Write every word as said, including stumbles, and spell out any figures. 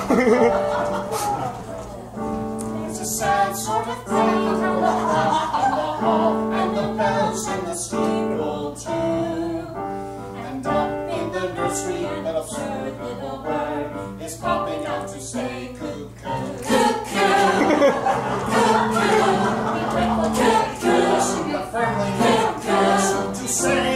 It's a sad sort of thing, and the clock in the hall, and the bells in the steeple too. And up in the nursery, an absurd little bird is popping out to say cuckoo. Cuckoo! Cuckoo! Cuckoo! Cuckoo! The firmly cuckoo to say